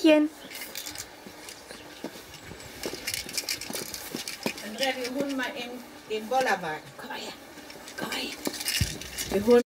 Hallöchen. Andrea, wir holen mal den Bollerwagen. Komm mal her. Komm mal her. Wir holen